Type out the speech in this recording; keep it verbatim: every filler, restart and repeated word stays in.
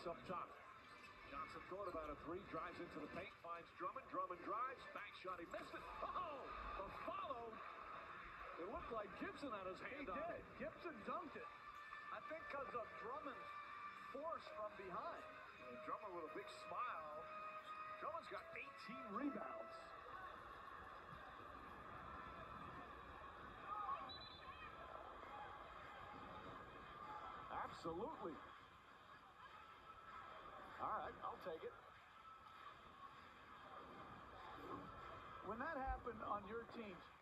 Bucks up top. Johnson thought about a three, drives into the paint, finds Drummond. Drummond drives, back shot, he missed it. Oh, the follow. It looked like Gibson had his hand he on did. it. Gibson dunked it. I think because of Drummond's force from behind. And Drummond with a big smile. Drummond's got eighteen rebounds. Absolutely. All right, I'll take it. When that happened on your teams,